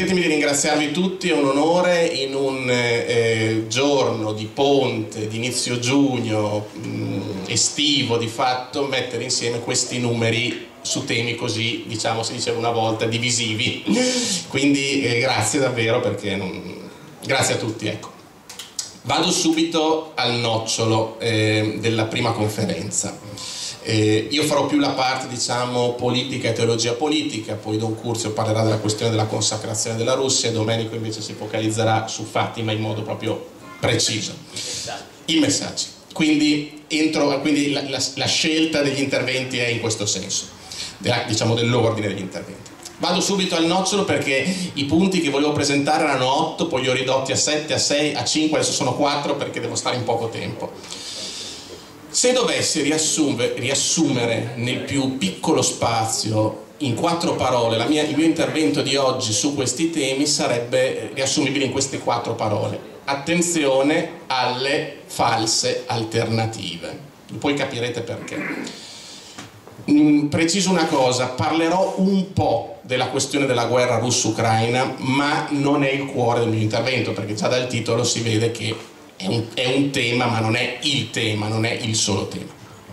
Permettetemi di ringraziarvi tutti, è un onore in un giorno di ponte, di inizio giugno, estivo di fatto, mettere insieme questi numeri su temi così, diciamo, si diceva una volta, divisivi. Quindi grazie davvero, grazie a tutti, ecco. Vado subito al nocciolo della prima conferenza. Io farò più la parte, diciamo, politica e teologia politica, poi Don Curzio parlerà della questione della consacrazione della Russia e Domenico invece si focalizzerà su Fatima in modo proprio preciso. I messaggi. Quindi la scelta degli interventi è in questo senso, diciamo dell'ordine degli interventi. Vado subito al nocciolo perché i punti che volevo presentare erano 8, poi li ho ridotti a 7, a 6, a 5, adesso sono 4 perché devo stare in poco tempo. Se dovessi riassumere nel più piccolo spazio, in 4 parole, il mio intervento di oggi su questi temi sarebbe riassumibile in queste 4 parole. Attenzione alle false alternative. Poi capirete perché. Preciso una cosa, parlerò un po' della questione della guerra russo-ucraina, ma non è il cuore del mio intervento, perché già dal titolo si vede che è un tema, ma non è il tema, non è il solo tema.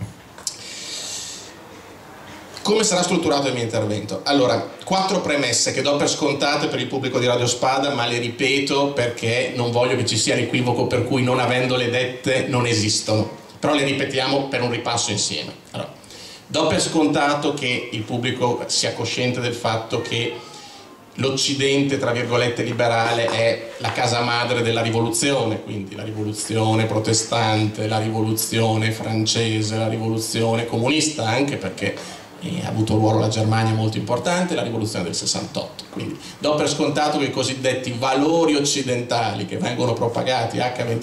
Come sarà strutturato il mio intervento? Allora, 4 premesse che do per scontate per il pubblico di Radio Spada, ma le ripeto perché non voglio che ci sia l'equivoco per cui non avendole dette non esistono, però le ripetiamo per un ripasso insieme. Allora, do per scontato che il pubblico sia cosciente del fatto che l'Occidente, tra virgolette, liberale è la casa madre della rivoluzione, quindi la rivoluzione protestante, la rivoluzione francese, la rivoluzione comunista, anche perché ha avuto un ruolo la Germania molto importante, la rivoluzione del 68. Quindi do per scontato che i cosiddetti valori occidentali che vengono propagati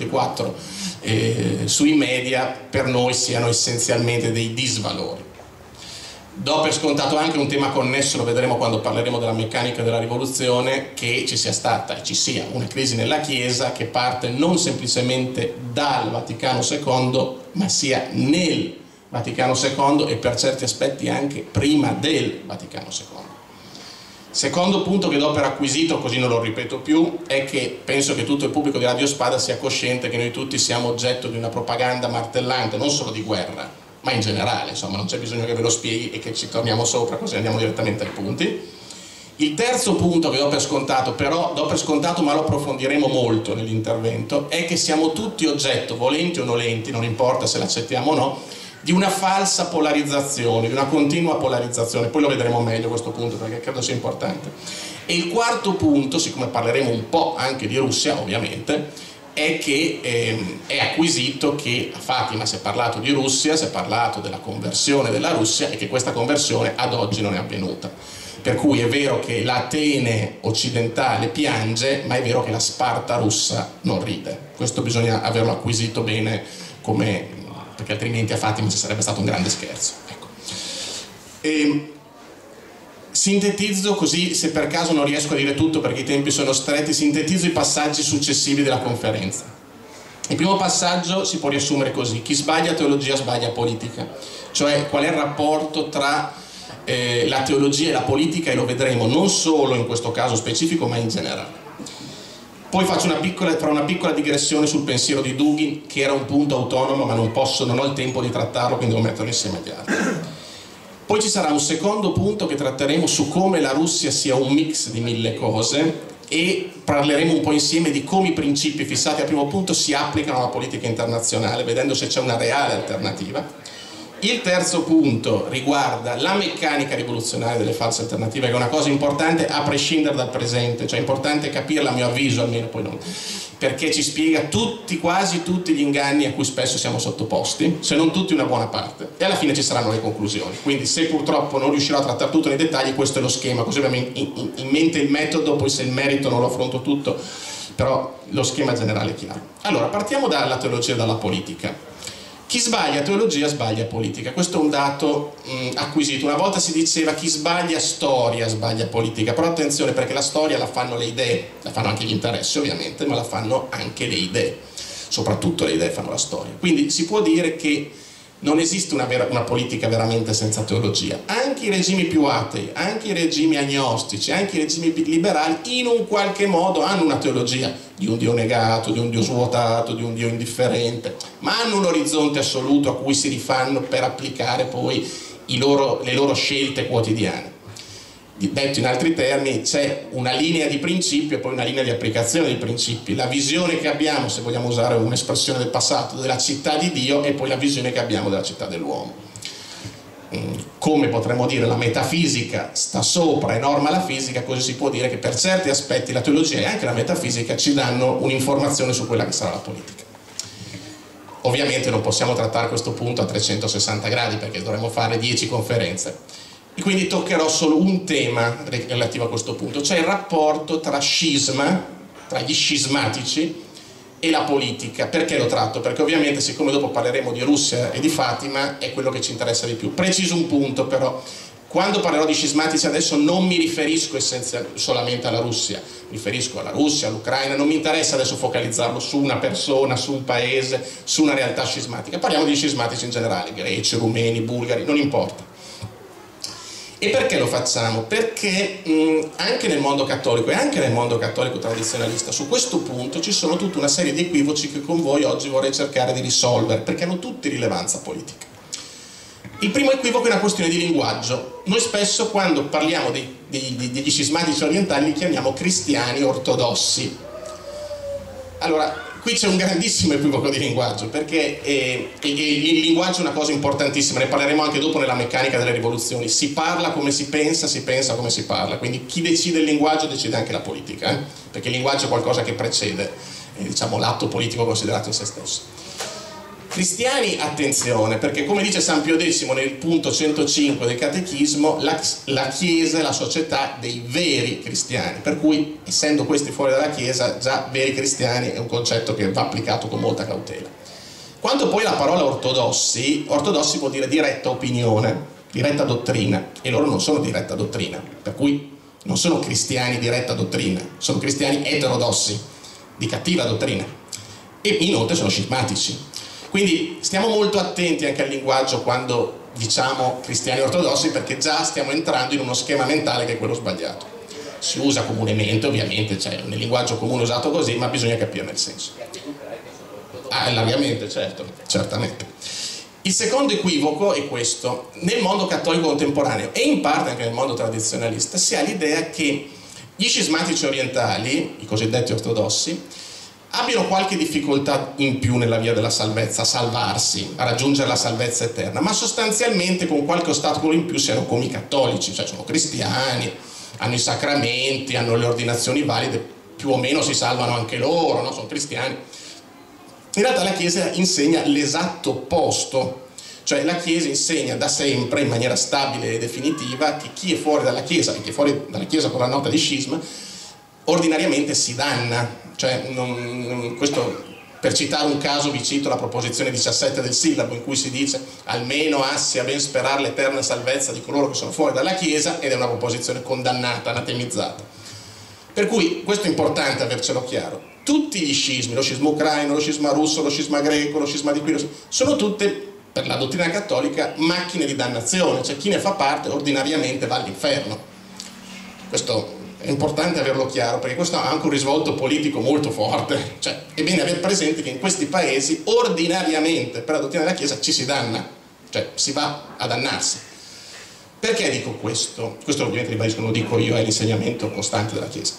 H24 sui media per noi siano essenzialmente dei disvalori. Do per scontato anche un tema connesso, lo vedremo quando parleremo della meccanica della rivoluzione, che ci sia stata e ci sia una crisi nella Chiesa che parte non semplicemente dal Vaticano II, ma sia nel Vaticano II e per certi aspetti anche prima del Vaticano II. Secondo punto che do per acquisito, così non lo ripeto più, è che penso che tutto il pubblico di Radio Spada sia cosciente che noi tutti siamo oggetto di una propaganda martellante, non solo di guerra, ma in generale, insomma, non c'è bisogno che ve lo spieghi e che ci torniamo sopra, così andiamo direttamente ai punti. Il terzo punto che do per scontato, però do per scontato ma lo approfondiremo molto nell'intervento, è che siamo tutti oggetto, volenti o nolenti, non importa se l'accettiamo o no, di una falsa polarizzazione, di una continua polarizzazione. Poi lo vedremo meglio questo punto perché credo sia importante. E il quarto punto, siccome parleremo un po' anche di Russia ovviamente, è che è acquisito che a Fatima si è parlato di Russia, si è parlato della conversione della Russia e che questa conversione ad oggi non è avvenuta. Per cui è vero che l'Atene occidentale piange, ma è vero che la Sparta russa non ride. Questo bisogna averlo acquisito bene, perché altrimenti a Fatima ci sarebbe stato un grande scherzo. Ecco. Sintetizzo così, se per caso non riesco a dire tutto perché i tempi sono stretti, sintetizzo i passaggi successivi della conferenza. Il primo passaggio si può riassumere così: chi sbaglia teologia sbaglia politica, cioè qual è il rapporto tra la teologia e la politica, e lo vedremo non solo in questo caso specifico ma in generale. Poi farò una piccola digressione sul pensiero di Dugin, che era un punto autonomo ma non ho il tempo di trattarlo, quindi devo metterlo insieme agli altri. Poi ci sarà un secondo punto che tratteremo su come la Russia sia un mix di 1000 cose e parleremo un po' insieme di come i principi fissati al primo punto si applicano alla politica internazionale, vedendo se c'è una reale alternativa. Il terzo punto riguarda la meccanica rivoluzionaria delle false alternative, che è una cosa importante a prescindere dal presente, cioè è importante capirla, a mio avviso almeno, poi non, perché ci spiega quasi tutti gli inganni a cui spesso siamo sottoposti, se non tutti una buona parte, e alla fine ci saranno le conclusioni. Quindi se purtroppo non riuscirò a trattare tutto nei dettagli, questo è lo schema, così abbiamo in mente il metodo, poi se il merito non lo affronto tutto, però lo schema generale è chiaro. Allora, partiamo dalla teologia e dalla politica. Chi sbaglia teologia sbaglia politica, questo è un dato acquisito. Una volta si diceva chi sbaglia storia sbaglia politica, però attenzione, perché la storia la fanno le idee, la fanno anche gli interessi ovviamente, ma la fanno anche le idee, soprattutto le idee fanno la storia. Quindi si può dire che Non esiste una politica veramente senza teologia. Anche i regimi più atei, anche i regimi agnostici, anche i regimi liberali in un qualche modo hanno una teologia di un Dio negato, di un Dio svuotato, di un Dio indifferente, ma hanno un orizzonte assoluto a cui si rifanno per applicare poi le loro scelte quotidiane. Detto in altri termini, c'è una linea di principio e poi una linea di applicazione dei principi. La visione che abbiamo, se vogliamo usare un'espressione del passato, della città di Dio, e poi la visione che abbiamo della città dell'uomo. Come potremmo dire la metafisica sta sopra e norma la fisica, così si può dire che per certi aspetti la teologia e anche la metafisica ci danno un'informazione su quella che sarà la politica. Ovviamente non possiamo trattare questo punto a 360 gradi perché dovremmo fare 10 conferenze. E quindi toccherò solo un tema relativo a questo punto, cioè il rapporto tra scisma, tra gli scismatici e la politica. Perché lo tratto? Perché ovviamente, siccome dopo parleremo di Russia e di Fatima, è quello che ci interessa di più. Preciso un punto però: quando parlerò di scismatici adesso non mi riferisco solamente alla Russia, mi riferisco alla Russia, all'Ucraina, non mi interessa adesso focalizzarlo su una persona, su un paese, su una realtà scismatica. Parliamo di scismatici in generale, greci, rumeni, bulgari, non importa. E perché lo facciamo? Perché anche nel mondo cattolico e anche nel mondo cattolico tradizionalista su questo punto ci sono tutta una serie di equivoci che con voi oggi vorrei cercare di risolvere, perché hanno tutti rilevanza politica. Il primo equivoco è una questione di linguaggio. Noi spesso, quando parliamo degli scismatici orientali, li chiamiamo cristiani ortodossi. Allora, qui c'è un grandissimo equivoco di linguaggio, perché il linguaggio è una cosa importantissima, ne parleremo anche dopo nella meccanica delle rivoluzioni. Si parla come si pensa come si parla, quindi chi decide il linguaggio decide anche la politica, perché il linguaggio è qualcosa che precede, diciamo, l'atto politico considerato in se stesso. Cristiani, attenzione, perché come dice San Pio X nel punto 105 del Catechismo, la Chiesa è la società dei veri cristiani, per cui, essendo questi fuori dalla Chiesa, già veri cristiani è un concetto che va applicato con molta cautela. Quanto poi alla parola ortodossi, ortodossi vuol dire diretta opinione, diretta dottrina, e loro non sono diretta dottrina, per cui non sono cristiani di retta dottrina, sono cristiani eterodossi, di cattiva dottrina, e inoltre sono scismatici. Quindi stiamo molto attenti anche al linguaggio quando diciamo cristiani ortodossi, perché già stiamo entrando in uno schema mentale che è quello sbagliato. Si usa comunemente, ovviamente, cioè nel linguaggio comune usato così, ma bisogna capirne il senso. Largamente, certo, certamente. Il secondo equivoco è questo: nel mondo cattolico contemporaneo e in parte anche nel mondo tradizionalista si ha l'idea che gli scismatici orientali, i cosiddetti ortodossi, abbiano qualche difficoltà in più nella via della salvezza, a salvarsi, a raggiungere la salvezza eterna, ma sostanzialmente con qualche ostacolo in più siano come i cattolici, cioè sono cristiani, hanno i sacramenti, hanno le ordinazioni valide, più o meno si salvano anche loro, no? Sono cristiani. In realtà la Chiesa insegna l'esatto opposto, cioè la Chiesa insegna da sempre in maniera stabile e definitiva che chi è fuori dalla Chiesa, e chi è fuori dalla Chiesa con la nota di scisma, ordinariamente si danna. Cioè, questo, per citare un caso, vi cito la proposizione 17 del Sillabo, in cui si dice almeno assi a ben sperare l'eterna salvezza di coloro che sono fuori dalla Chiesa, ed è una proposizione condannata, anatemizzata. Per cui questo è importante avercelo chiaro. Tutti gli scismi, lo scisma ucraino, lo scisma russo, lo scisma greco, lo scisma di qui, sono tutte, per la dottrina cattolica, macchine di dannazione, cioè chi ne fa parte ordinariamente va all'inferno. Questo è importante averlo chiaro, perché questo ha anche un risvolto politico molto forte. Cioè, è bene avere presente che in questi paesi ordinariamente per la dottrina della Chiesa ci si danna, cioè si va a dannarsi. Perché dico questo? Questo ovviamente ribadisco, non lo dico io, è l'insegnamento costante della Chiesa.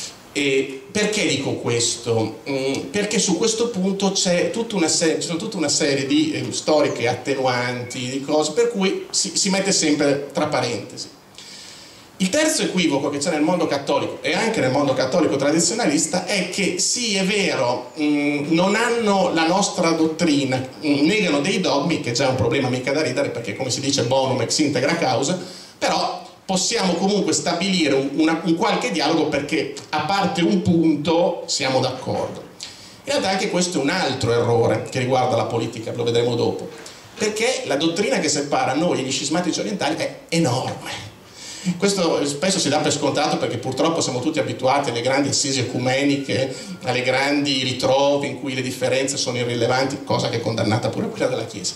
E perché dico questo? Perché su questo punto c'è tutta una serie di storiche attenuanti, di cose, per cui si mette sempre tra parentesi. Il terzo equivoco che c'è nel mondo cattolico e anche nel mondo cattolico tradizionalista è che sì, è vero, non hanno la nostra dottrina, negano dei dogmi, che già è un problema mica da ridere, perché come si dice bonum ex integra causa, però possiamo comunque stabilire un qualche dialogo, perché a parte un punto siamo d'accordo. In realtà anche questo è un altro errore che riguarda la politica, lo vedremo dopo, perché la dottrina che separa noi e gli scismatici orientali è enorme. Questo spesso si dà per scontato perché purtroppo siamo tutti abituati alle grandi assisi ecumeniche, alle grandi ritrovi in cui le differenze sono irrilevanti, cosa che è condannata pure quella della Chiesa.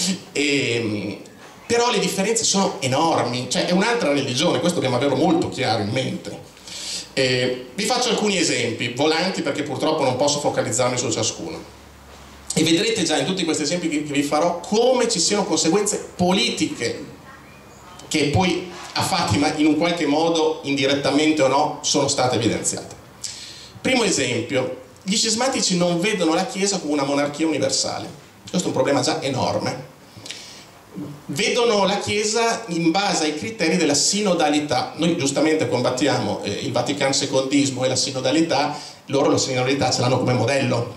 Però le differenze sono enormi, cioè è un'altra religione, questo dobbiamo averlo molto chiaro in mente. Vi faccio alcuni esempi, volanti perché purtroppo non posso focalizzarmi su ciascuno. E vedrete già in tutti questi esempi che vi farò come ci siano conseguenze politiche che poi a Fatima in un qualche modo, indirettamente o no, sono state evidenziate. Primo esempio, gli scismatici non vedono la Chiesa come una monarchia universale. Questo è un problema già enorme. Vedono la Chiesa in base ai criteri della sinodalità. Noi giustamente combattiamo il Vaticano secondismo e la sinodalità, loro la sinodalità ce l'hanno come modello.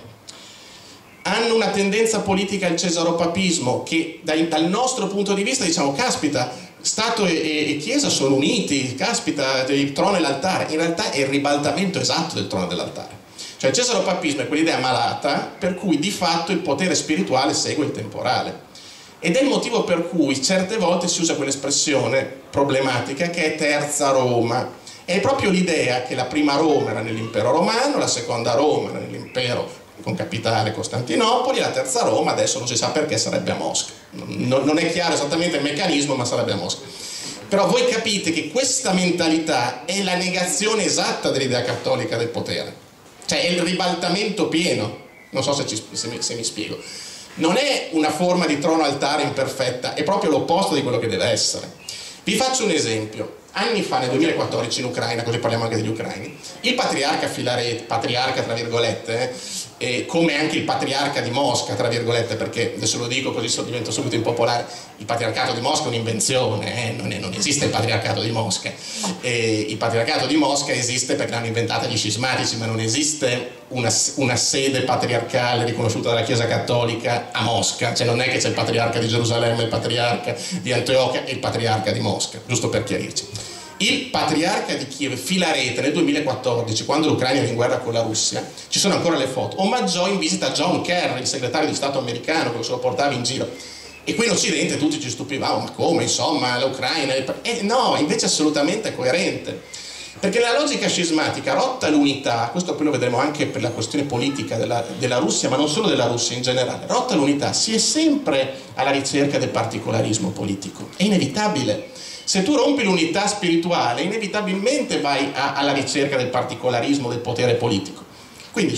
Hanno una tendenza politica al cesaropapismo che dal nostro punto di vista diciamo caspita, Stato e Chiesa sono uniti, caspita, il trono e l'altare. In realtà è il ribaltamento esatto del trono e dell'altare. Cioè il cesaropapismo è quell'idea malata per cui di fatto il potere spirituale segue il temporale. Ed è il motivo per cui certe volte si usa quell'espressione problematica che è terza Roma. È proprio l'idea che la prima Roma era nell'impero romano, la seconda Roma era nell'impero con capitale Costantinopoli, e la terza Roma adesso non si sa perché sarebbe a Mosca. Non è chiaro esattamente il meccanismo, ma sarebbe a Mosca. Però voi capite che questa mentalità è la negazione esatta dell'idea cattolica del potere. Cioè è il ribaltamento pieno. Non so se mi spiego. Non è una forma di trono-altare imperfetta, è proprio l'opposto di quello che deve essere. Vi faccio un esempio. Anni fa, nel 2014, in Ucraina, così parliamo anche degli ucraini, il patriarca Filaret, patriarca tra virgolette, come anche il patriarca di Mosca, tra virgolette, perché adesso lo dico così divento subito impopolare, il patriarcato di Mosca è un'invenzione, non esiste il patriarcato di Mosca. Il patriarcato di Mosca esiste perché l'hanno inventata gli scismatici, ma non esiste una sede patriarcale riconosciuta dalla Chiesa Cattolica a Mosca, cioè non è che c'è il patriarca di Gerusalemme, il patriarca di Antiochia e il patriarca di Mosca, giusto per chiarirci. Il patriarca di Kiev, Filarete, nel 2014, quando l'Ucraina era in guerra con la Russia, ci sono ancora le foto, omaggiò in visita John Kerry, il segretario di Stato americano, che se lo portava in giro. E qui in Occidente tutti ci stupivamo, ma come, insomma, l'Ucraina... no, invece assolutamente coerente. Perché la logica scismatica, rotta l'unità, questo poi lo vedremo anche per la questione politica della Russia, ma non solo della Russia in generale, rotta l'unità, si è sempre alla ricerca del particolarismo politico. È inevitabile. Se tu rompi l'unità spirituale, inevitabilmente vai alla ricerca del particolarismo del potere politico. Quindi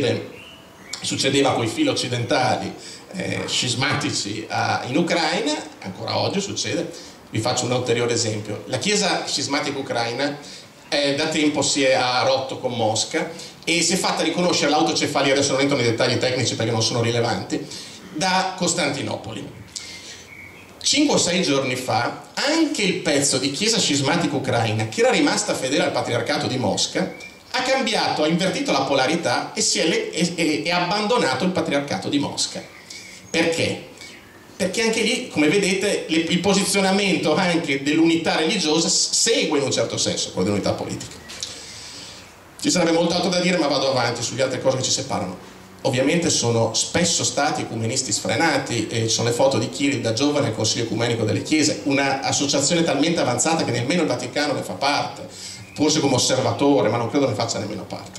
succedeva con i filo occidentali scismatici in Ucraina, ancora oggi succede. Vi faccio un ulteriore esempio. La Chiesa scismatica ucraina da tempo si è rotto con Mosca e si è fatta riconoscere l'autocefalia, adesso non entro nei dettagli tecnici perché non sono rilevanti, da Costantinopoli. 5 o 6 giorni fa anche il pezzo di Chiesa scismatica ucraina che era rimasta fedele al patriarcato di Mosca ha cambiato, ha invertito la polarità e ha abbandonato il patriarcato di Mosca. Perché? Perché anche lì, come vedete, il posizionamento anche dell'unità religiosa segue in un certo senso quello dell'unità politica. Ci sarebbe molto altro da dire, ma vado avanti sulle altre cose che ci separano. Ovviamente sono spesso stati ecumenisti sfrenati, e ci sono le foto di Kirill da giovane al Consiglio Ecumenico delle Chiese, un'associazione talmente avanzata che nemmeno il Vaticano ne fa parte, forse come osservatore, ma non credo ne faccia nemmeno parte.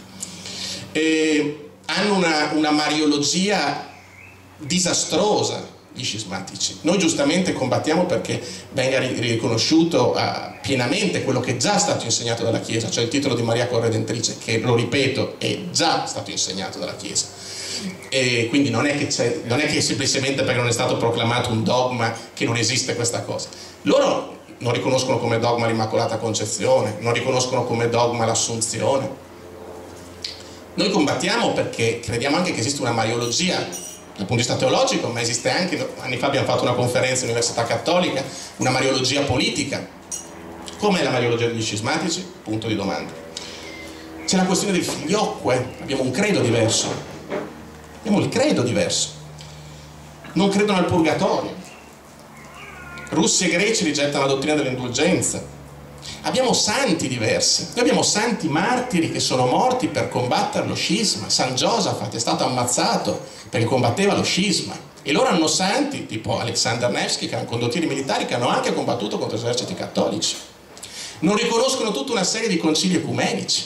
Hanno una mariologia disastrosa, gli scismatici. Noi giustamente combattiamo perché venga riconosciuto pienamente quello che è già stato insegnato dalla Chiesa, cioè il titolo di Maria Corredentrice, che, lo ripeto, è già stato insegnato dalla Chiesa. E quindi non è che semplicemente perché non è stato proclamato un dogma che non esiste questa cosa. Loro non riconoscono come dogma l'Immacolata Concezione, non riconoscono come dogma l'Assunzione. Noi combattiamo perché crediamo anche che esiste una mariologia dal punto di vista teologico, ma esiste anche, anni fa abbiamo fatto una conferenza all'Università Cattolica, una mariologia politica. Com'è la mariologia degli scismatici? Punto di domanda. C'è la questione del filioque, abbiamo un credo diverso. Abbiamo il credo diverso. Non credono al purgatorio. Russi e greci rigettano la dottrina dell'indulgenza. Abbiamo santi diversi. Noi abbiamo santi martiri che sono morti per combattere lo scisma. San Giosafat è stato ammazzato perché combatteva lo scisma. E loro hanno santi, tipo Alexander Nevsky, che erano condottieri militari, che hanno anche combattuto contro gli eserciti cattolici. non riconoscono tutta una serie di concili ecumenici.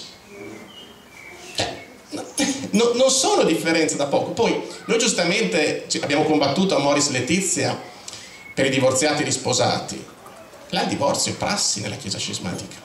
Non sono differenze da poco. Poi noi giustamente abbiamo combattuto a Moris Letizia per i divorziati risposati. Là il divorzio è prassi nella Chiesa scismatica.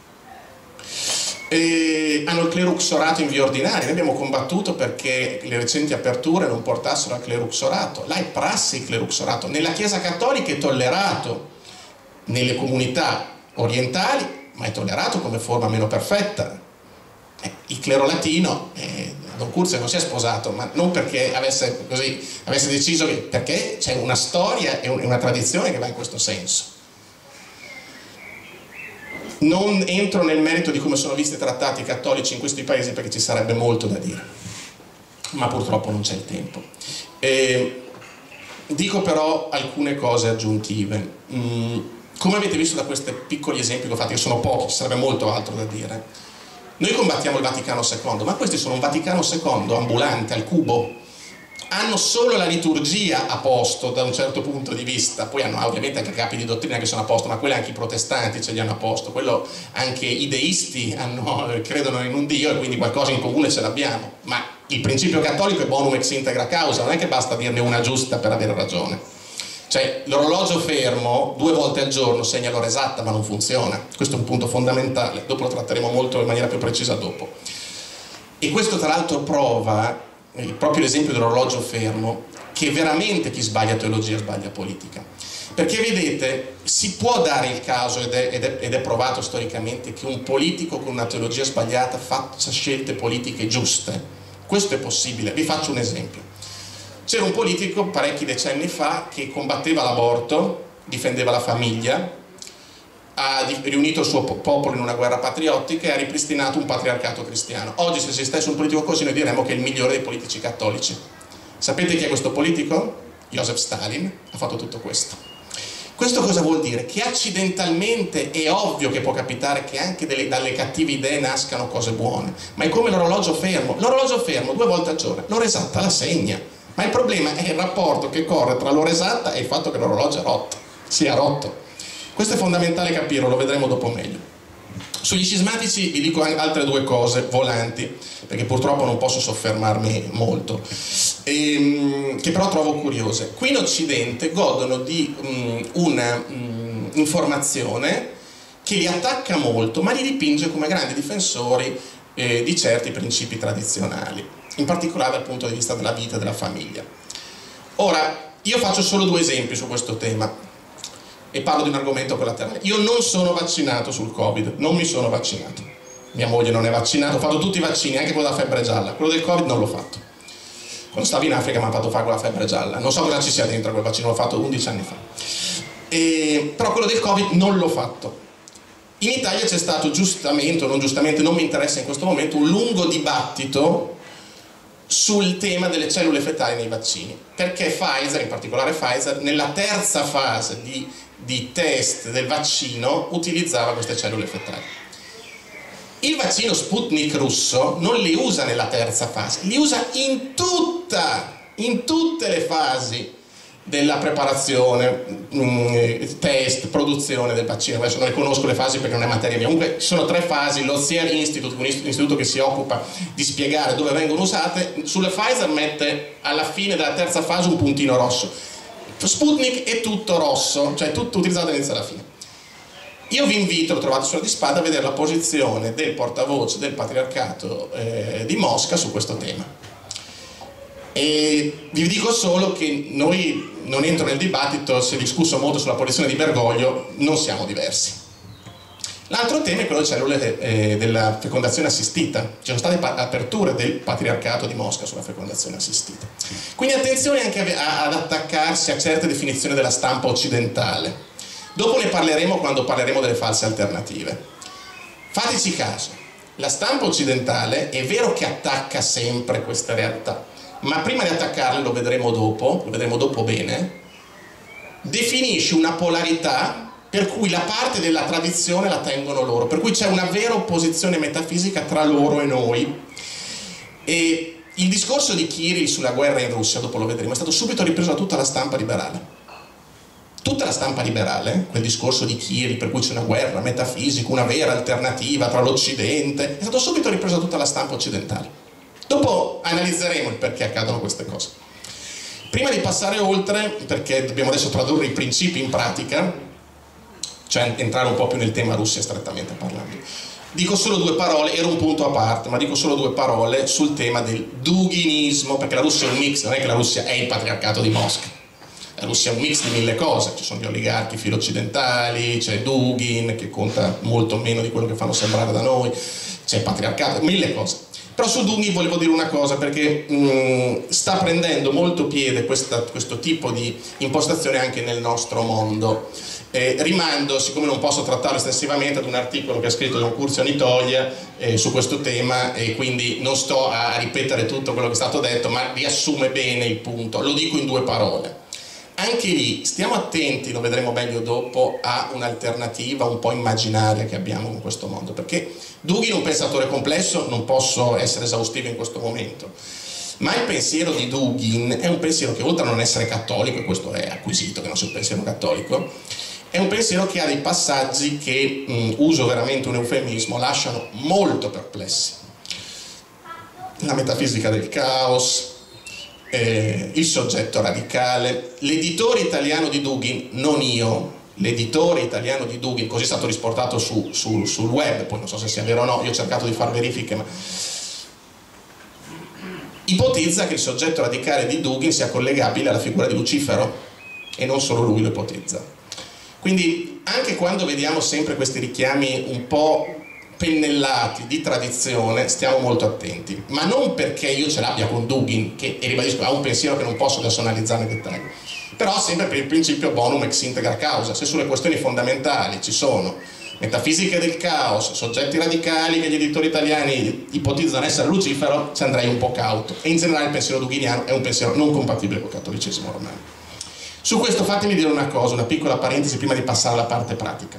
Hanno il cleruxorato in via ordinaria. Noi abbiamo combattuto perché le recenti aperture non portassero al cleruxorato. Là è prassi il cleruxorato. Nella Chiesa cattolica è tollerato, nelle comunità orientali, ma è tollerato come forma meno perfetta. Il clero latino, Don Curzio non si è sposato, ma non perché avesse deciso, perché c'è una storia e una tradizione che va in questo senso. Non entro nel merito di come sono visti trattati i cattolici in questi paesi perché ci sarebbe molto da dire, ma purtroppo non c'è il tempo. Dico però alcune cose aggiuntive. Come avete visto da questi piccoli esempi che ho fatto, che sono pochi, ci sarebbe molto altro da dire, noi combattiamo il Vaticano II, ma questi sono un Vaticano II ambulante, al cubo. Hanno solo la liturgia a posto da un certo punto di vista, poi hanno ovviamente anche capi di dottrina che sono a posto, ma quelli anche i protestanti ce li hanno a posto, quello anche i deisti credono in un Dio e quindi qualcosa in comune ce l'abbiamo, ma il principio cattolico è bonum ex integra causa, non è che basta dirne una giusta per avere ragione. Cioè l'orologio fermo 2 volte al giorno segna l'ora esatta ma non funziona, questo è un punto fondamentale, dopo lo tratteremo molto in maniera più precisa dopo. E questo tra l'altro prova proprio l'esempio dell'orologio fermo, che veramente chi sbaglia teologia sbaglia politica, perché vedete, si può dare il caso ed è provato storicamente che un politico con una teologia sbagliata faccia scelte politiche giuste. Questo è possibile. Vi faccio un esempio. C'era un politico parecchi decenni fa che combatteva l'aborto, difendeva la famiglia, ha riunito il suo popolo in una guerra patriottica e ha ripristinato un patriarcato cristiano. Oggi se esistesse un politico così noi diremmo che è il migliore dei politici cattolici. Sapete chi è questo politico? Joseph Stalin ha fatto tutto questo. Questo cosa vuol dire? Che accidentalmente è ovvio che può capitare che anche dalle cattive idee nascano cose buone, ma è come l'orologio fermo. L'orologio fermo 2 volte al giorno, l'ora esatta la segna, ma il problema è il rapporto che corre tra l'ora esatta e il fatto che l'orologio è rotto, sia rotto. Questo è fondamentale capirlo, lo vedremo dopo meglio. Sugli scismatici vi dico altre 2 cose volanti, perché purtroppo non posso soffermarmi molto, che però trovo curiose. Qui in Occidente godono di una informazione che li attacca molto, ma li dipinge come grandi difensori di certi principi tradizionali, in particolare dal punto di vista della vita e della famiglia. Ora, io faccio solo 2 esempi su questo tema e parlo di un argomento collaterale. Io non sono vaccinato sul Covid, non mi sono vaccinato. Mia moglie non è vaccinata, ho fatto tutti i vaccini, anche quello della febbre gialla. Quello del Covid non l'ho fatto. Quando stavo in Africa mi hanno fatto fare quella febbre gialla. Non so cosa ci sia dentro quel vaccino, l'ho fatto 11 anni fa. Però quello del Covid non l'ho fatto. In Italia c'è stato giustamente o non giustamente, non mi interessa in questo momento, un lungo dibattito sul tema delle cellule fetali nei vaccini, perché Pfizer, in particolare Pfizer, nella terza fase di test del vaccino utilizzava queste cellule fetali. Il vaccino Sputnik russo non li usa nella terza fase, li usa in tutte le fasi della preparazione, test, produzione del vaccino. Adesso non le conosco le fasi perché non è materia mia. Comunque ci sono 3 fasi, lo Serum Institute, un istituto che si occupa di spiegare dove vengono usate. Sulle Pfizer mette alla fine della terza fase un puntino rosso. Sputnik è tutto rosso, cioè tutto utilizzato dall'inizio alla fine. Io vi invito, lo trovate sulla di Spada, a vedere la posizione del portavoce del patriarcato di Mosca su questo tema. E vi dico solo che noi, non entro nel dibattito, si è discusso molto sulla posizione di Bergoglio, non siamo diversi. L'altro tema è quello delle cellule della fecondazione assistita. Ci sono state aperture del patriarcato di Mosca sulla fecondazione assistita. Quindi attenzione anche ad attaccarsi a certe definizioni della stampa occidentale. Dopo ne parleremo quando parleremo delle false alternative. Fateci caso, la stampa occidentale è vero che attacca sempre queste realtà, ma prima di attaccarle, lo vedremo dopo bene, definisce una polarità per cui la parte della tradizione la tengono loro, per cui c'è una vera opposizione metafisica tra loro e noi. E il discorso di Kirill sulla guerra in Russia, dopo lo vedremo, è stato subito ripreso da tutta la stampa liberale. tutta la stampa liberale, quel discorso di Kiri per cui c'è una guerra metafisica, una vera alternativa tra l'Occidente, è stato subito ripreso da tutta la stampa occidentale. Dopo analizzeremo il perché accadono queste cose. Prima di passare oltre, perché dobbiamo adesso tradurre i principi in pratica, cioè entrare un po' più nel tema Russia strettamente parlando, dico solo due parole, era un punto a parte, ma dico solo due parole sul tema del duginismo, perché la Russia è un mix, non è che la Russia è il patriarcato di Mosca. La Russia è un mix di mille cose, ci sono gli oligarchi filo-occidentali, c'è Dugin che conta molto meno di quello che fanno sembrare da noi, c'è il patriarcato, mille cose. Però su Dugin volevo dire una cosa, perché sta prendendo molto piede questo tipo di impostazione anche nel nostro mondo. Rimando, siccome non posso trattarlo estensivamente, ad un articolo che ha scritto Don Curzio Nitoia su questo tema, e quindi non sto a ripetere tutto quello che è stato detto, ma riassume bene il punto, lo dico in due parole. Anche lì stiamo attenti, lo vedremo meglio dopo, a un'alternativa un po' immaginaria che abbiamo in questo mondo, perché Dugin è un pensatore complesso, non posso essere esaustivo in questo momento, ma il pensiero di Dugin è un pensiero che, oltre a non essere cattolico, e questo è acquisito che non sia un pensiero cattolico, è un pensiero che ha dei passaggi che, uso veramente un eufemismo, lasciano molto perplessi. La metafisica del caos, il soggetto radicale. L'editore italiano di Dugin, non io, l'editore italiano di Dugin, così è stato riportato sul web, poi non so se sia vero o no, io ho cercato di fare verifiche, ma ipotizza che il soggetto radicale di Dugin sia collegabile alla figura di Lucifero, e non solo lui lo ipotizza. Quindi anche quando vediamo sempre questi richiami un po' pennellati di tradizione, stiamo molto attenti, ma non perché io ce l'abbia con Dugin, che, e ribadisco, ha un pensiero che non posso adesso analizzare nei dettagli, però sempre per il principio bonum ex integra causa. Se sulle questioni fondamentali ci sono metafisiche del caos, soggetti radicali che gli editori italiani ipotizzano essere Lucifero, ci andrei un po' cauto, e in generale il pensiero duginiano è un pensiero non compatibile col cattolicesimo romano. Su questo fatemi dire una cosa, una piccola parentesi prima di passare alla parte pratica.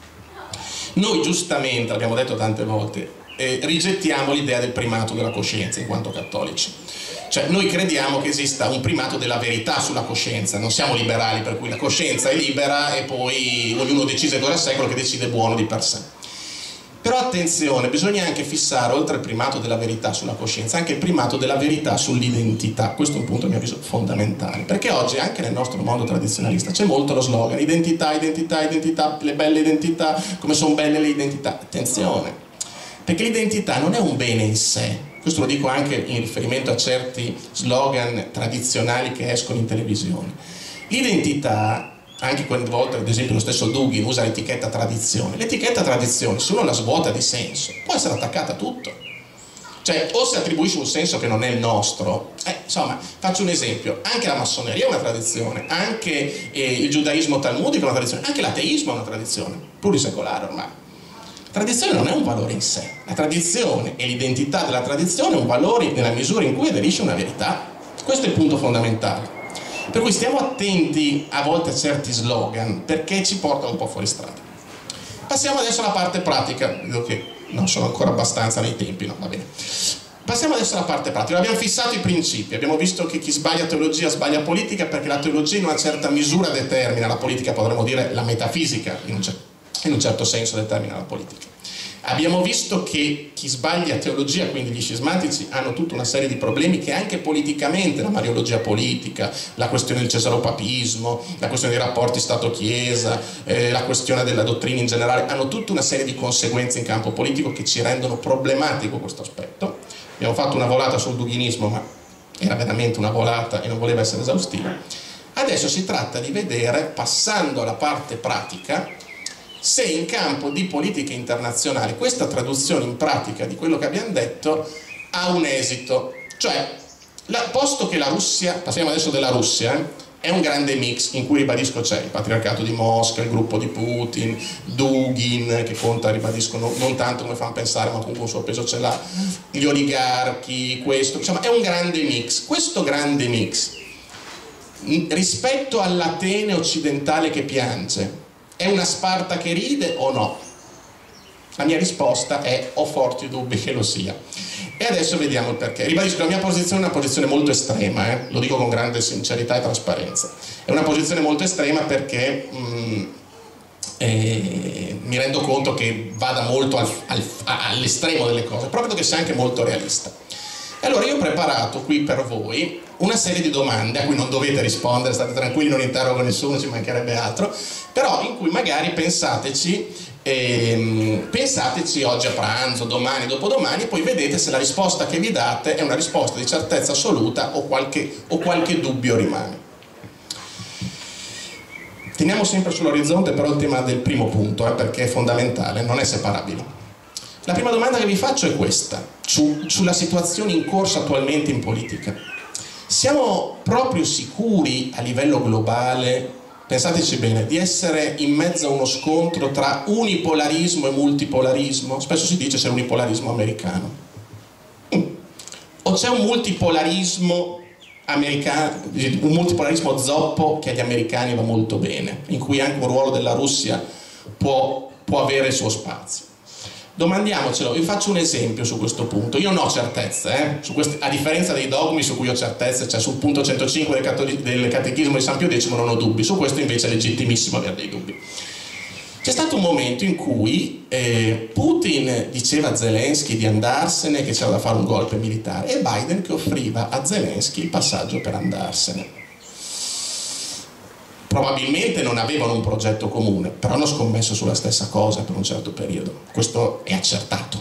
Noi giustamente, l'abbiamo detto tante volte, rigettiamo l'idea del primato della coscienza in quanto cattolici. Cioè noi crediamo che esista un primato della verità sulla coscienza, non siamo liberali per cui la coscienza è libera e poi ognuno decide cosa è quello che decide buono di per sé. Però attenzione, bisogna anche fissare, oltre al primato della verità sulla coscienza, anche il primato della verità sull'identità. Questo è un punto a mio avviso fondamentale, perché oggi anche nel nostro mondo tradizionalista c'è molto lo slogan identità, identità, identità, le belle identità, come sono belle le identità. Attenzione, perché l'identità non è un bene in sé. Questo lo dico anche in riferimento a certi slogan tradizionali che escono in televisione. L'identità, anche quelle volte, ad esempio lo stesso Dugin usa l'etichetta tradizione. L'etichetta tradizione, se uno la svuota di senso, può essere attaccata a tutto. Cioè, o si attribuisce un senso che non è il nostro, insomma, faccio un esempio, anche la massoneria è una tradizione, anche il giudaismo talmudico è una tradizione, anche l'ateismo è una tradizione, plurisecolare ormai. La tradizione non è un valore in sé, la tradizione e l'identità della tradizione è un valore nella misura in cui aderisce una verità. Questo è il punto fondamentale. Per cui stiamo attenti a volte a certi slogan, perché ci portano un po' fuori strada. Passiamo adesso alla parte pratica, vedo che non sono ancora abbastanza nei tempi, no, va bene. Passiamo adesso alla parte pratica. Abbiamo fissato i principi, abbiamo visto che chi sbaglia teologia sbaglia politica, perché la teologia in una certa misura determina la politica, potremmo dire la metafisica in un certo senso determina la politica. Abbiamo visto che chi sbaglia teologia, quindi gli scismatici, hanno tutta una serie di problemi che anche politicamente, la mariologia politica, la questione del cesaropapismo, la questione dei rapporti Stato-Chiesa, la questione della dottrina in generale, hanno tutta una serie di conseguenze in campo politico che ci rendono problematico questo aspetto. Abbiamo fatto una volata sul duginismo, ma era veramente una volata e non voleva essere esaustiva. Adesso si tratta di vedere, passando alla parte pratica, se in campo di politica internazionale questa traduzione in pratica di quello che abbiamo detto ha un esito. Cioè, posto che la Russia, passiamo adesso della Russia, è un grande mix in cui, ribadisco, c'è il patriarcato di Mosca, il gruppo di Putin, Dugin che conta, ribadisco, non tanto come fanno pensare, ma comunque un suo peso ce l'ha, gli oligarchi, questo, insomma è un grande mix. Questo grande mix rispetto all'Atene occidentale che piange è una Sparta che ride o no? La mia risposta è: ho forti dubbi che lo sia. E adesso vediamo il perché. Ribadisco, la mia posizione è una posizione molto estrema, lo dico con grande sincerità e trasparenza. È una posizione molto estrema perché mi rendo conto che vada molto all'estremo delle cose, però credo che sia anche molto realista. E allora io ho preparato qui per voi una serie di domande a cui non dovete rispondere, state tranquilli, non interrogo nessuno, ci mancherebbe altro, però in cui magari pensateci oggi a pranzo, domani, dopodomani, e poi vedete se la risposta che vi date è una risposta di certezza assoluta o qualche dubbio rimane. Teniamo sempre sull'orizzonte però il tema del primo punto, perché è fondamentale, non è separabile. La prima domanda che vi faccio è questa, sulla situazione in corso attualmente in politica. Siamo proprio sicuri a livello globale, pensateci bene, di essere in mezzo a uno scontro tra unipolarismo e multipolarismo? Spesso si dice c'è l'unipolarismo americano. O c'è un multipolarismo americano, un multipolarismo zoppo che agli americani va molto bene, in cui anche un ruolo della Russia può avere il suo spazio? Domandiamocelo. Vi faccio un esempio su questo punto. Io non ho certezze, a differenza dei dogmi su cui ho certezze, cioè sul punto 105 del Catechismo di San Pio X non ho dubbi, su questo invece è legittimissimo avere dei dubbi. C'è stato un momento in cui Putin diceva a Zelensky di andarsene, che c'era da fare un golpe militare, e Biden che offriva a Zelensky il passaggio per andarsene. Probabilmente non avevano un progetto comune, però hanno scommesso sulla stessa cosa per un certo periodo. Questo è accertato.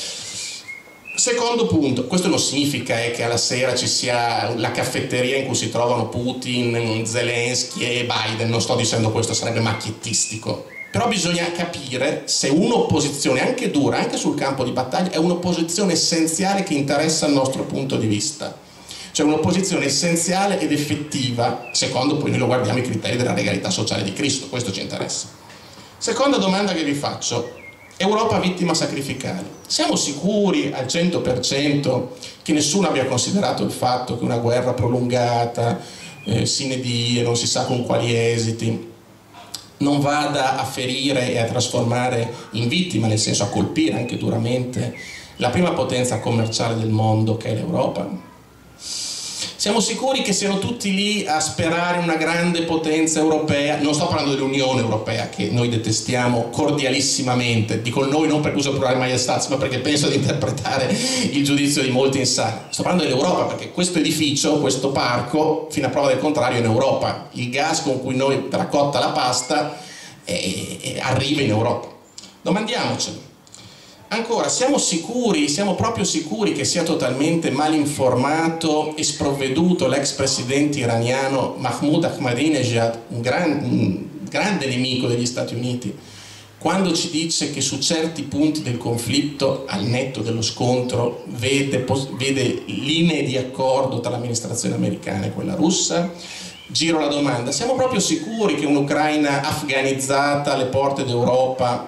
Secondo punto, questo non significa che alla sera ci sia la caffetteria in cui si trovano Putin, Zelensky e Biden, non sto dicendo questo, sarebbe macchiettistico. Però bisogna capire se un'opposizione, anche dura, anche sul campo di battaglia, è un'opposizione essenziale che interessa il nostro punto di vista. Cioè un'opposizione essenziale ed effettiva, secondo poi noi lo guardiamo i criteri della legalità sociale di Cristo, questo ci interessa. Seconda domanda che vi faccio: Europa vittima sacrificale. Siamo sicuri al 100% che nessuno abbia considerato il fatto che una guerra prolungata, sine die, non si sa con quali esiti, non vada a ferire e a trasformare in vittima, nel senso a colpire anche duramente, la prima potenza commerciale del mondo, che è l'Europa? Siamo sicuri che siano tutti lì a sperare una grande potenza europea? Non sto parlando dell'Unione Europea, che noi detestiamo cordialissimamente, dico noi non perché uso il plurale maiestatis, ma perché penso di interpretare il giudizio di molti in sala. Sto parlando dell'Europa perché questo edificio, questo parco, fino a prova del contrario, è in Europa. Il gas con cui noi verrà cotta la pasta arriva in Europa. Domandiamocelo. Ancora, siamo proprio sicuri che sia totalmente malinformato e sprovveduto l'ex presidente iraniano Mahmoud Ahmadinejad, un grande nemico degli Stati Uniti, quando ci dice che su certi punti del conflitto, al netto dello scontro, vede linee di accordo tra l'amministrazione americana e quella russa? Giro la domanda: siamo proprio sicuri che un'Ucraina afganizzata alle porte d'Europa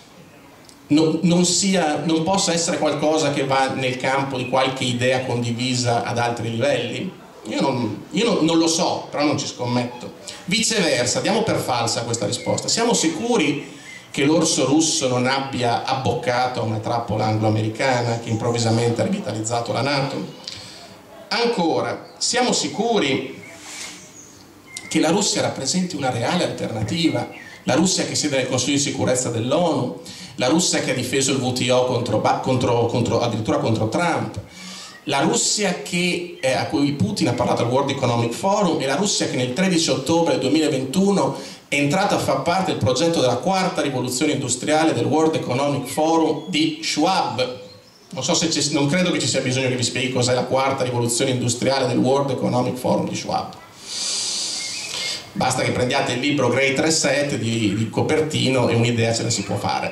non possa essere qualcosa che va nel campo di qualche idea condivisa ad altri livelli? Io non lo so, però non ci scommetto. Viceversa, diamo per falsa questa risposta. Siamo sicuri che l'orso russo non abbia abboccato a una trappola anglo-americana che improvvisamente ha rivitalizzato la NATO? Ancora, siamo sicuri che la Russia rappresenti una reale alternativa? La Russia che siede nel Consiglio di sicurezza dell'ONU, la Russia che ha difeso il WTO addirittura contro Trump, la Russia a cui Putin ha parlato al World Economic Forum, e la Russia che nel 13 ottobre 2021 è entrata a far parte del progetto della quarta rivoluzione industriale del World Economic Forum di Schwab. Non credo che ci sia bisogno che vi spieghi cos'è la quarta rivoluzione industriale del World Economic Forum di Schwab. Basta che prendiate il libro Great Reset di Copertino e un'idea ce la si può fare.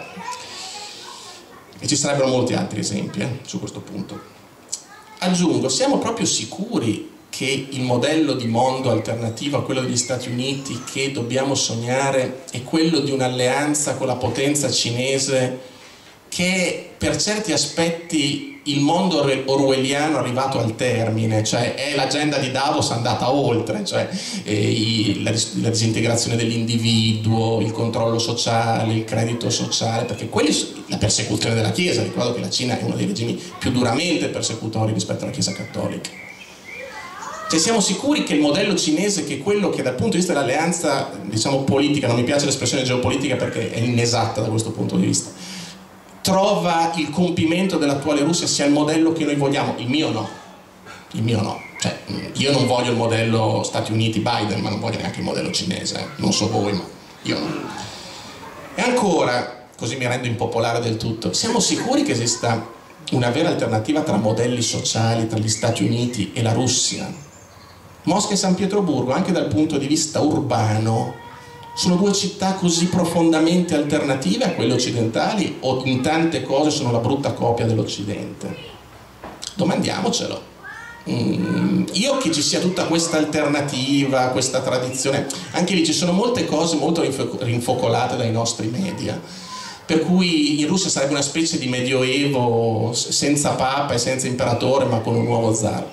E ci sarebbero molti altri esempi su questo punto. Aggiungo, siamo proprio sicuri che il modello di mondo alternativo a quello degli Stati Uniti che dobbiamo sognare è quello di un'alleanza con la potenza cinese che per certi aspetti il mondo orwelliano è arrivato al termine, cioè è l'agenda di Davos andata oltre, cioè la disintegrazione dell'individuo, il controllo sociale, il credito sociale, perché la persecuzione della Chiesa, ricordo che la Cina è uno dei regimi più duramente persecutori rispetto alla Chiesa cattolica. Cioè siamo sicuri che il modello cinese, che è quello che dal punto di vista dell'alleanza, diciamo, politica, non mi piace l'espressione geopolitica perché è inesatta da questo punto di vista, trova il compimento dell'attuale Russia, sia il modello che noi vogliamo? Il mio no, cioè io non voglio il modello Stati Uniti-Biden, ma non voglio neanche il modello cinese, non so voi, ma io no. E ancora, così mi rendo impopolare del tutto, siamo sicuri che esista una vera alternativa tra modelli sociali, tra gli Stati Uniti e la Russia? Mosca e San Pietroburgo, anche dal punto di vista urbano, sono due città così profondamente alternative a quelle occidentali, o in tante cose sono la brutta copia dell'Occidente? Domandiamocelo. Io che ci sia tutta questa alternativa, questa tradizione, anche lì ci sono molte cose molto rinfocolate dai nostri media, per cui in Russia sarebbe una specie di medioevo senza papa e senza imperatore, ma con un nuovo zar.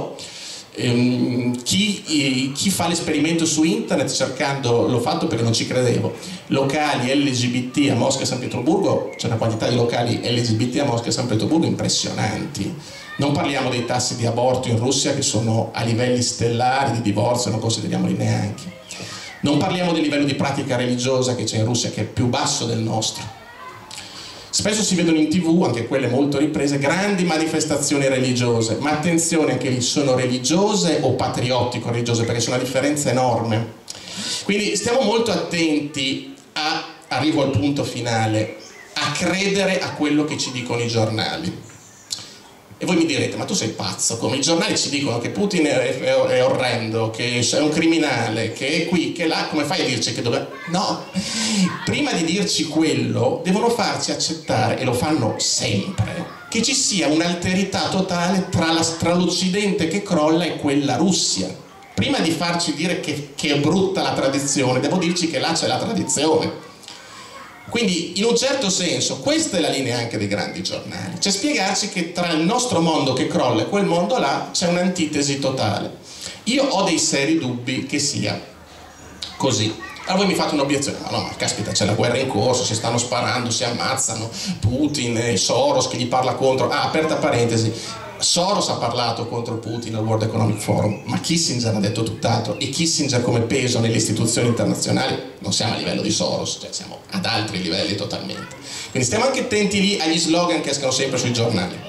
Chi fa l'esperimento su internet cercando, l'ho fatto perché non ci credevo, locali LGBT a Mosca e San Pietroburgo, c'è una quantità di locali LGBT a Mosca e San Pietroburgo impressionanti. Non parliamo dei tassi di aborto in Russia che sono a livelli stellari, di divorzio non consideriamoli neanche. Non parliamo del livello di pratica religiosa che c'è in Russia, che è più basso del nostro. Spesso si vedono in TV, anche quelle molto riprese, grandi manifestazioni religiose, ma attenzione, anche lì sono religiose o patriottico-religiose, perché c'è una differenza enorme. Quindi stiamo molto attenti arrivo al punto finale, a credere a quello che ci dicono i giornali. E voi mi direte, ma tu sei pazzo, come i giornali ci dicono che Putin è orrendo, che è un criminale, che è qui, che è là, come fai a dirci che dove... No, prima di dirci quello devono farci accettare, e lo fanno sempre, che ci sia un'alterità totale tra l'Occidente che crolla e quella Russia. Prima di farci dire che è brutta la tradizione, devo dirci che là c'è la tradizione. Quindi in un certo senso questa è la linea anche dei grandi giornali, cioè spiegarci che tra il nostro mondo che crolla e quel mondo là c'è un'antitesi totale. Io ho dei seri dubbi che sia così. Allora voi mi fate un'obiezione, no, ma caspita, c'è la guerra in corso, si stanno sparando, si ammazzano, Putin, Soros che gli parla contro, aperta parentesi, Soros ha parlato contro Putin al World Economic Forum, ma Kissinger ha detto tutt'altro, e Kissinger come peso nelle istituzioni internazionali non siamo a livello di Soros, cioè siamo ad altri livelli totalmente. Quindi stiamo anche attenti lì agli slogan che escono sempre sui giornali.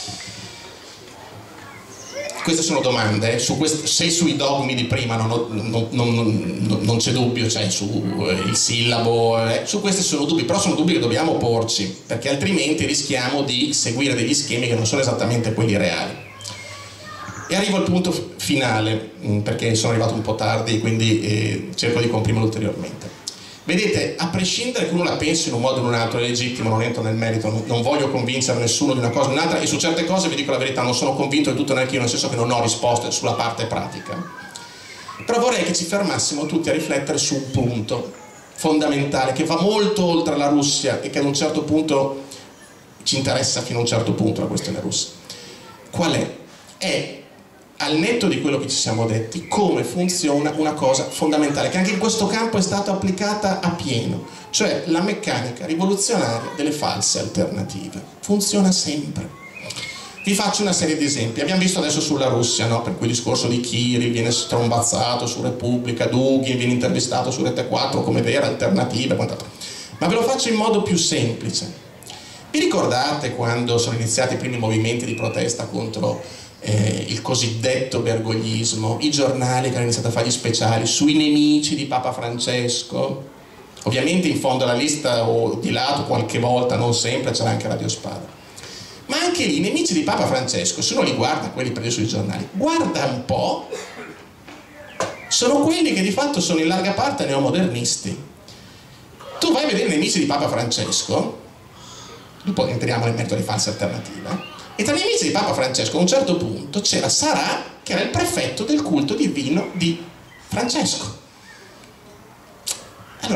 Queste sono domande, se sui dogmi di prima non c'è dubbio, cioè sul sillabo, su questi sono dubbi, però sono dubbi che dobbiamo porci, perché altrimenti rischiamo di seguire degli schemi che non sono esattamente quelli reali. E arrivo al punto finale, perché sono arrivato un po' tardi, quindi cerco di comprimerlo ulteriormente. Vedete, a prescindere che uno la pensi in un modo o in un altro, è legittimo, non entro nel merito, non voglio convincere nessuno di una cosa o di un'altra, e su certe cose vi dico la verità, non sono convinto di tutto neanche io, nel senso che non ho risposte sulla parte pratica. Però vorrei che ci fermassimo tutti a riflettere su un punto fondamentale che va molto oltre la Russia e che ad un certo punto ci interessa fino a un certo punto, la questione russa. Qual è? È, al netto di quello che ci siamo detti, come funziona una cosa fondamentale, che anche in questo campo è stata applicata a pieno, cioè la meccanica rivoluzionaria delle false alternative. Funziona sempre. Vi faccio una serie di esempi. Abbiamo visto adesso sulla Russia, no? Per cui il discorso di Kirill viene strombazzato su Repubblica, Dugin viene intervistato su Rete 4 come vera alternativa, quant'altro. Ma ve lo faccio in modo più semplice. Vi ricordate quando sono iniziati i primi movimenti di protesta contro il cosiddetto bergoglismo, i giornali che hanno iniziato a fare gli speciali sui nemici di Papa Francesco? Ovviamente in fondo alla lista o di lato qualche volta, non sempre, c'era anche Radio Spada. Ma anche lì i nemici di Papa Francesco, se uno li guarda, quelli presi sui giornali, guarda un po', sono quelli che di fatto sono in larga parte neomodernisti. Tu vai a vedere i nemici di Papa Francesco, dopo entriamo nel merito di false alternative, e tra gli nemici di Papa Francesco a un certo punto c'era Sarà, che era il prefetto del culto divino di Francesco. Allora,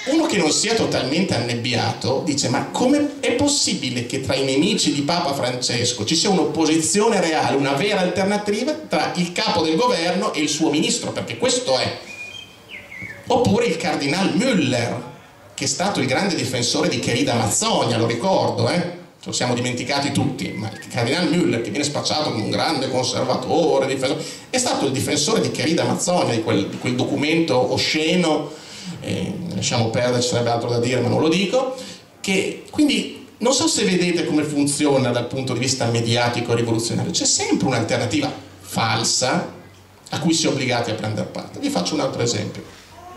uno che non sia totalmente annebbiato dice: ma come è possibile che tra i nemici di Papa Francesco ci sia un'opposizione reale, una vera alternativa tra il capo del governo e il suo ministro? Perché questo è. Oppure il cardinal Müller, che è stato il grande difensore di Querida Amazzonia, lo ricordo, ce lo siamo dimenticati tutti, ma il cardinal Müller, che viene spacciato come un grande conservatore, è stato il difensore di Querida Amazzonia, di quel documento osceno, lasciamo perdere, ci sarebbe altro da dire ma non lo dico, quindi non so se vedete come funziona dal punto di vista mediatico e rivoluzionario. C'è sempre un'alternativa falsa a cui si è obbligati a prendere parte. Vi faccio un altro esempio.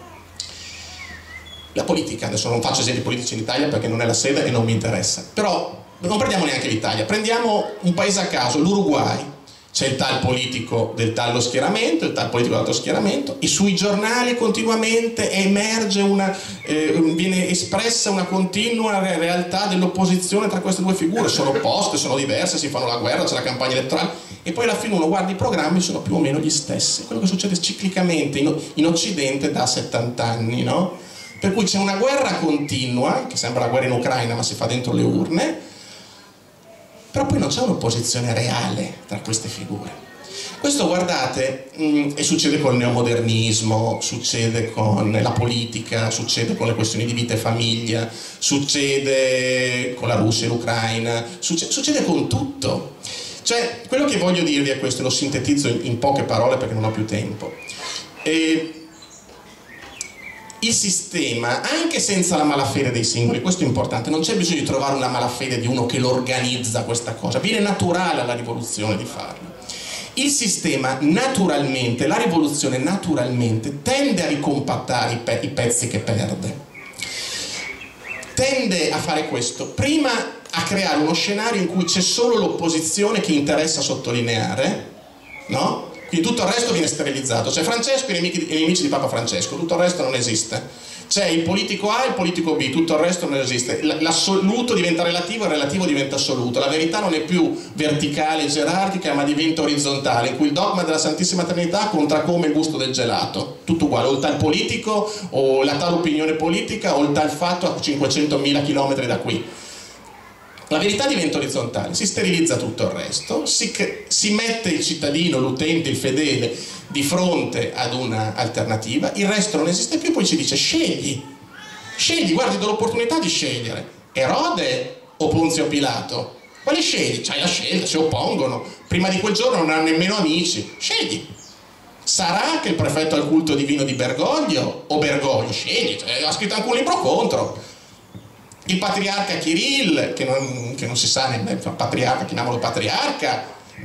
La politica, adesso non faccio esempi politici in Italia perché non è la sede e non mi interessa, però non prendiamo neanche l'Italia, prendiamo un paese a caso, l'Uruguay. C'è il tal politico del tallo schieramento, il tal politico dell'altro schieramento, e sui giornali continuamente emerge viene espressa una continua realtà dell'opposizione tra queste due figure. Sono opposte, sono diverse, si fanno la guerra, c'è la campagna elettorale, e poi alla fine uno guarda i programmi, sono più o meno gli stessi. Quello che succede ciclicamente in Occidente da 70 anni, no? Per cui c'è una guerra continua, che sembra la guerra in Ucraina ma si fa dentro le urne, però poi non c'è un'opposizione reale tra queste figure. Questo, guardate, e succede col neomodernismo, succede con la politica, succede con le questioni di vita e famiglia, succede con la Russia e l'Ucraina, succede con tutto. Cioè, quello che voglio dirvi è questo, lo sintetizzo in poche parole perché non ho più tempo. Il sistema, anche senza la malafede dei singoli, questo è importante, non c'è bisogno di trovare una malafede di uno che lo organizza questa cosa, viene naturale alla rivoluzione di farlo. Il sistema naturalmente, la rivoluzione naturalmente tende a ricompattare i pezzi che perde, tende a fare questo, prima a creare uno scenario in cui c'è solo l'opposizione che interessa sottolineare, no? Quindi tutto il resto viene sterilizzato. C'è Francesco e i nemici di Papa Francesco, tutto il resto non esiste. C'è il politico A e il politico B, tutto il resto non esiste. L'assoluto diventa relativo e il relativo diventa assoluto. La verità non è più verticale e gerarchica, ma diventa orizzontale, in cui il dogma della Santissima Trinità conta come il gusto del gelato. Tutto uguale, o il tal politico, o la tal opinione politica, o il tal fatto a 500.000 chilometri da qui. La verità diventa orizzontale, si sterilizza tutto il resto, si mette il cittadino, l'utente, il fedele di fronte ad un'alternativa, il resto non esiste più, poi ci dice scegli, guardi, do l'opportunità di scegliere, Erode o Ponzio Pilato, quale scegli? C'hai la scelta, si oppongono, prima di quel giorno non hanno nemmeno amici, scegli. Sarà che il prefetto al culto divino di Bergoglio o Bergoglio, scegli, ha scritto anche un libro contro. Il patriarca Kirill, che non si sa nemmeno, patriarca, chiamiamolo patriarca,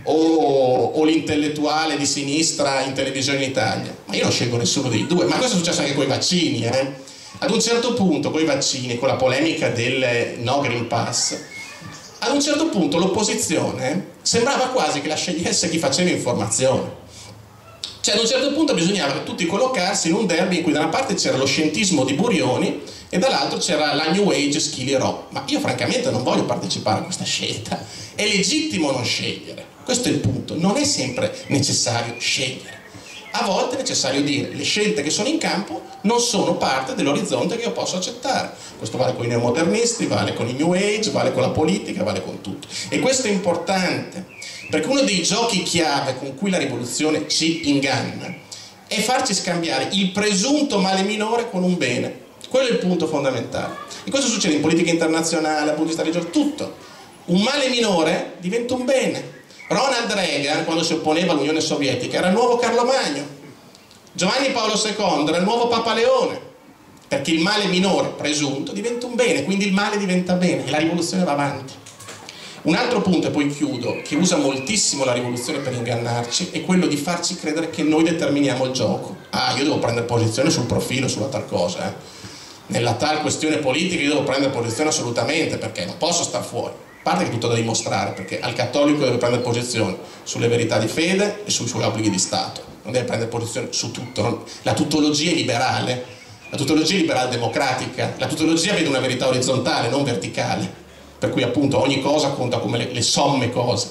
o l'intellettuale di sinistra in televisione in Italia. Ma io non scelgo nessuno dei due, ma questo è successo anche con i vaccini. Ad un certo punto, con i vaccini, con la polemica del no Green Pass, ad un certo punto l'opposizione sembrava quasi che la scegliesse chi faceva informazione. Cioè, ad un certo punto bisognava tutti collocarsi in un derby in cui da una parte c'era lo scientismo di Burioni e dall'altro c'era la New Age Schili Rò. Ma io francamente non voglio partecipare a questa scelta. È legittimo non scegliere. Questo è il punto. Non è sempre necessario scegliere. A volte è necessario dire le scelte che sono in campo non sono parte dell'orizzonte che io posso accettare. Questo vale con i neomodernisti, vale con i New Age, vale con la politica, vale con tutto. E questo è importante, perché uno dei giochi chiave con cui la rivoluzione ci inganna è farci scambiare il presunto male minore con un bene. Quello è il punto fondamentale. E questo succede in politica internazionale, dal punto di vista religioso, tutto. Un male minore diventa un bene. Ronald Reagan, quando si opponeva all'Unione Sovietica, era il nuovo Carlo Magno. Giovanni Paolo II era il nuovo Papa Leone, perché il male minore presunto diventa un bene, quindi il male diventa bene e la rivoluzione va avanti. Un altro punto, e poi chiudo, che usa moltissimo la rivoluzione per ingannarci, è quello di farci credere che noi determiniamo il gioco. Ah, io devo prendere posizione sul profilo, sulla tal cosa, Nella tal questione politica io devo prendere posizione assolutamente, perché non posso star fuori. A parte che è tutto da dimostrare, perché al cattolico deve prendere posizione sulle verità di fede e sui suoi obblighi di Stato, non deve prendere posizione su tutto. La tutologia è liberale, la tutologia è liberal democratica, la tutologia vede una verità orizzontale, non verticale, per cui appunto ogni cosa conta come le somme cose.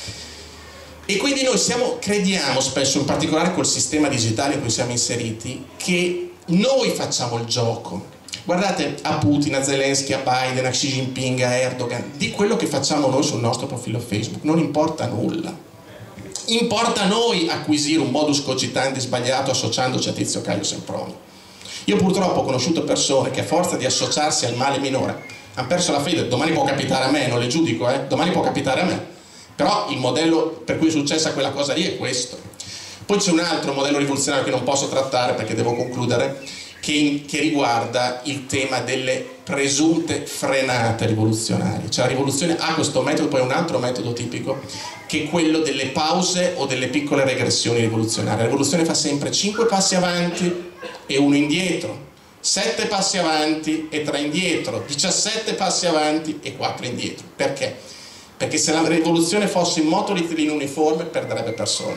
E quindi noi crediamo spesso, in particolare col sistema digitale in cui siamo inseriti, che noi facciamo il gioco, Guardate a Putin, a Zelensky, a Biden, a Xi Jinping, a Erdogan, di quello che facciamo noi sul nostro profilo Facebook non importa nulla. Importa a noi acquisire un modus cogitandi sbagliato associandoci a Tizio Caio Semproni. Io purtroppo ho conosciuto persone che a forza di associarsi al male minore hanno perso la fede. Domani può capitare a me, non le giudico, domani può capitare a me. Però il modello per cui è successa quella cosa lì è questo. Poi c'è un altro modello rivoluzionario che non posso trattare perché devo concludere, che riguarda il tema delle presunte frenate rivoluzionarie. Cioè la rivoluzione ha questo metodo, poi un altro metodo tipico, che è quello delle pause o delle piccole regressioni rivoluzionarie. La rivoluzione fa sempre 5 passi avanti e 1 indietro, 7 passi avanti e 3 indietro, 17 passi avanti e 4 indietro. Perché? Perché se la rivoluzione fosse in moto rettilineo uniforme perderebbe persone.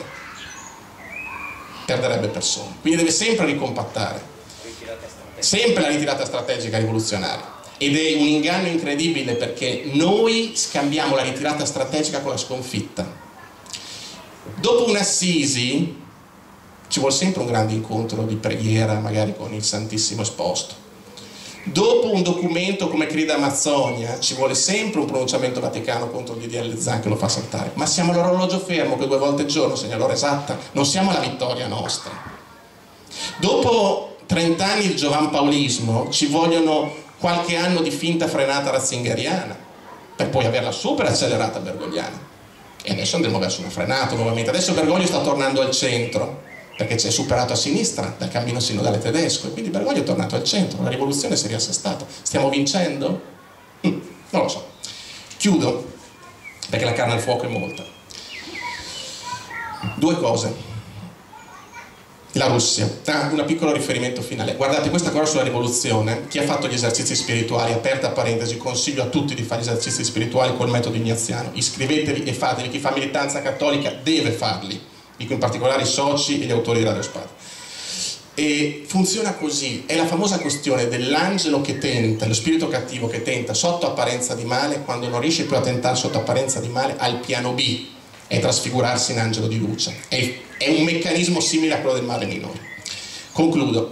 Quindi deve sempre ricompattare. Sempre la ritirata strategica rivoluzionaria, ed è un inganno incredibile perché noi scambiamo la ritirata strategica con la sconfitta. Dopo un'assisi ci vuole sempre un grande incontro di preghiera, magari con il Santissimo esposto. Dopo un documento come Crida Amazzonia ci vuole sempre un pronunciamento vaticano contro il DDL Zan che lo fa saltare, ma siamo all'orologio fermo che 2 volte al giorno segna l'ora esatta, non siamo alla vittoria nostra. Dopo 30 anni di giovanpaulismo ci vogliono qualche anno di finta frenata ratzingeriana per poi averla super accelerata bergogliana, e adesso andremo verso una frenata nuovamente. Adesso Bergoglio sta tornando al centro perché ci è superato a sinistra dal cammino sinodale tedesco e quindi Bergoglio è tornato al centro, la rivoluzione si è riassestata. Stiamo vincendo? Non lo so. Chiudo perché la carne al fuoco è molta. 2 cose. La Russia. Un piccolo riferimento finale. Guardate, questa cosa sulla rivoluzione, chi ha fatto gli esercizi spirituali, aperta parentesi, consiglio a tutti di fare gli esercizi spirituali col metodo ignaziano. Iscrivetevi e fateli. Chi fa militanza cattolica deve farli. Dico in particolare i soci e gli autori di Radio Spada. E funziona così. È la famosa questione dell'angelo che tenta, lo spirito cattivo che tenta sotto apparenza di male, quando non riesce più a tentare sotto apparenza di male, al piano B. È trasfigurarsi in angelo di luce. È un meccanismo simile a quello del male minore. Concludo.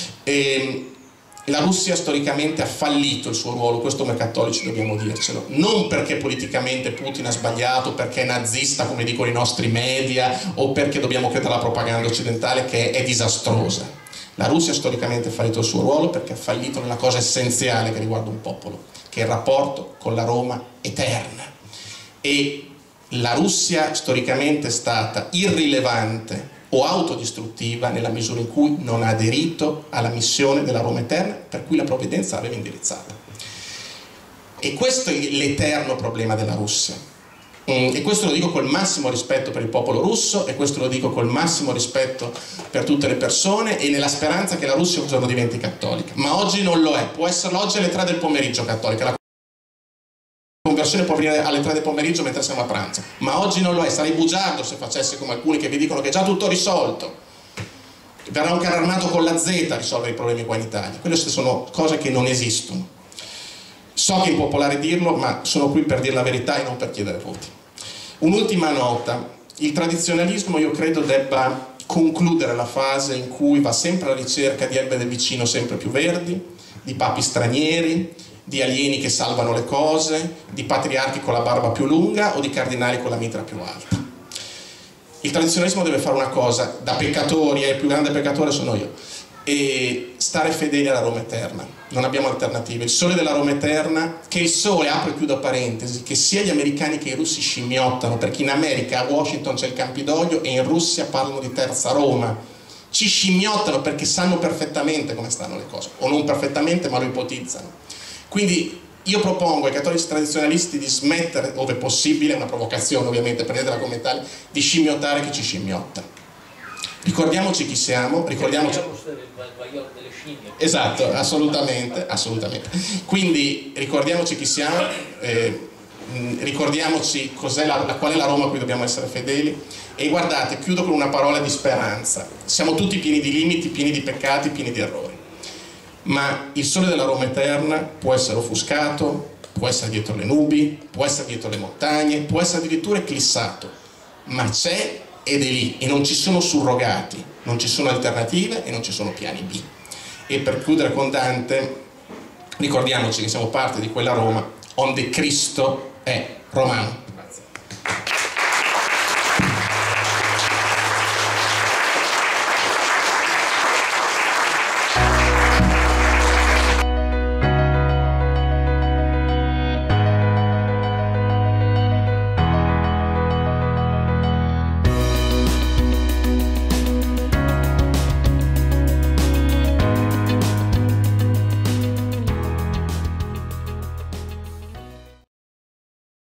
La Russia storicamente ha fallito il suo ruolo, questo come cattolici dobbiamo dircelo, non perché politicamente Putin ha sbagliato, perché è nazista come dicono i nostri media, o perché dobbiamo credere alla propaganda occidentale che è disastrosa. La Russia storicamente ha fallito il suo ruolo perché ha fallito nella cosa essenziale che riguarda un popolo, che è il rapporto con la Roma eterna. E la Russia storicamente è stata irrilevante o autodistruttiva nella misura in cui non ha aderito alla missione della Roma eterna per cui la provvidenza l'aveva indirizzata. E questo è l'eterno problema della Russia. E questo lo dico col massimo rispetto per il popolo russo, e questo lo dico col massimo rispetto per tutte le persone, e nella speranza che la Russia un giorno diventi cattolica. Ma oggi non lo è, può esserlo oggi alle 3 del pomeriggio cattolica. La conversione può venire alle 3 del pomeriggio mentre siamo a pranzo, ma oggi non lo è. Sarei bugiardo se facessi come alcuni che vi dicono che è già tutto risolto, verrà un carro armato con la Z a risolvere i problemi qua in Italia. Quelle sono cose che non esistono. So che è impopolare dirlo, ma sono qui per dire la verità e non per chiedere voti. Un'ultima nota: il tradizionalismo io credo debba concludere la fase in cui va sempre alla ricerca di erbe del vicino sempre più verdi, di papi stranieri, di alieni che salvano le cose, di patriarchi con la barba più lunga o di cardinali con la mitra più alta. Il tradizionalismo deve fare una cosa, da peccatori, il più grande peccatore sono io, e stare fedeli alla Roma eterna. Non abbiamo alternative. Il sole della Roma eterna, che il sole, apro e chiudo parentesi, che sia gli americani che i russi scimmiottano, perché in America a Washington c'è il Campidoglio e in Russia parlano di terza Roma. Ci scimmiottano perché sanno perfettamente come stanno le cose, o non perfettamente ma lo ipotizzano. Quindi io propongo ai cattolici tradizionalisti di smettere, ove possibile, una provocazione ovviamente, prendetela come tale, di scimmiottare chi ci scimmiotta. Ricordiamoci chi siamo, ricordiamoci... Esatto, assolutamente, assolutamente. Quindi ricordiamoci chi siamo, ricordiamoci qual è la Roma a cui dobbiamo essere fedeli, e guardate, chiudo con una parola di speranza. Siamo tutti pieni di limiti, pieni di peccati, pieni di errori. Ma il sole della Roma eterna può essere offuscato, può essere dietro le nubi, può essere dietro le montagne, può essere addirittura eclissato, ma c'è ed è lì, e non ci sono surrogati, non ci sono alternative e non ci sono piani B. E per chiudere con Dante, ricordiamoci che siamo parte di quella Roma onde Cristo è romano.